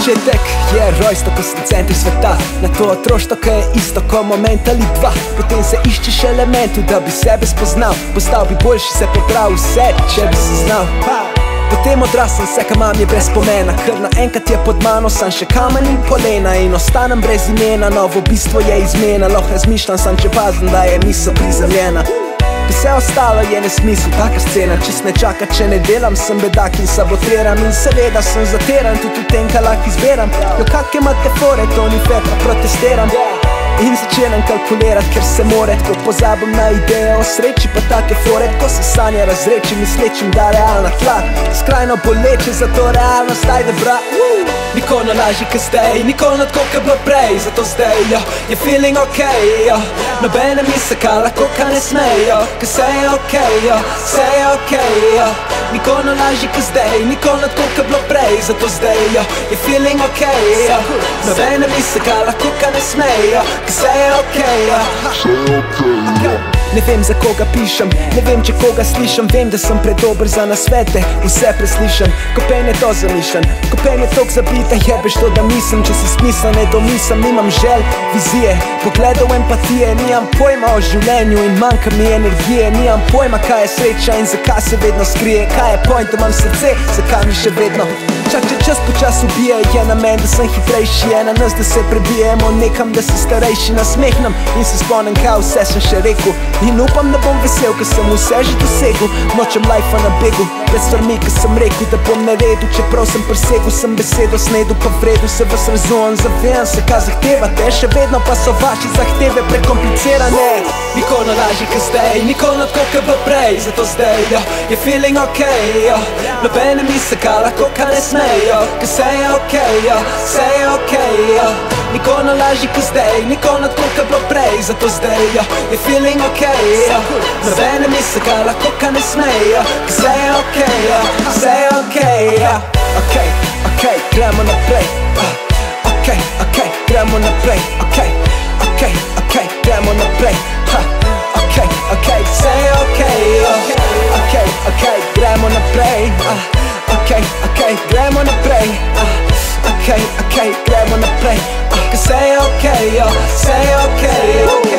Začetek je rojstvo, ko si centri sveta. Na to otroštvo, ki je isto ko moment ali dva. Potem se iščeš elementu, da bi sebe spoznal. Postal bi boljši, se popravil vse, če bi se znal. Potem odrasem, vse kam imam je brez pomena. Ker naenkrat je pod mano sam še kamen in polena. In ostanem brez imena, novo bistvo je izmena. Lahko razmišljam, sam če pazim, da je misel prizemljena. Vse ostalo je nesmisel, taka scena. Čist ne čaka, če ne delam, sem bedak in sabotiram. In seveda sem zateran, tudi v tem, kaj lahko izberam. Jo kak imate fore, to ni fair, pa protestiram. In začenam kalkulirat, ker se more. Ko pozabim na ideje o sreči, pa take fore. Ko se sanja razreči, mislečim, da realna tla. Skrajno boleče, zato realnost ajde bra. Nikoli lažji kot zdaj, nikoli tako kot bilo prej. Zato zdaj je feeling okej, nobene misle, kaj lahko, kaj ne smejo. Ker se je okej, se je okej. Nikoli lažji kot zdaj, nikoli tako kot bilo prej. Zato zdaj je feeling okej, nobene misle, kaj lahko, kaj ne smejo. Ker se je okej. Ne vem, za koga pišem, ne vem, če koga slišam. Vem, da sem predober za nasvete, vse preslišam. Ko pen je to zamišljen, ko pen je tok zabita, jebeš to, da mislim. Če si smisla ne domislim, nimam žel, vizije, pogledov empatije. Nimam pojma o življenju in manjka mi energije. Nimam pojma, kaj je sreča in zakaj se vedno skrije. Kaj je point, da imam srce, zakaj mi še vedno čak, če čas počas ubije. Je na men, da sem hitrejši, je na nas, da se prebijemo nekam, da se starejši nasmehnem. In se spomnim, kaj vse sem še rekel. In upam, da bom vesel, ker sem vse že dosegel. Nočem lajfa na begu, pred stvarmi, ker sem rekel, da bom naredil. Čeprav sem presegel, sem besedo snedu pa vredu. Se vas razumem, zavijam se, kaj zahtevate. Še vedno pa so vaši zahteve prekomplicirane. Nikoli lažji kot zdaj, nikoli tako kot bilo prej. Zato zdaj je feeling okej, nobene misle, kaj lahko, kaj ne smejo. Ker se je okej, se je okej. Nikoli lažji kot zdaj, nikoli tako kot bilo prej. Zato zdaj je feeling okej, nobene misle, kaj lahko, kaj ne smejo. Ker se je okej, se je okej. Okej, okej, gremo naprej. Okej, okej, gremo naprej. Okej, okej, okej, gremo naprej. Okej, okej, se je okej. Okej, okej, gremo naprej. Okej, okej, gremo naprej. Okej, okej, gremo naprej. Ker se je okej, se je okej.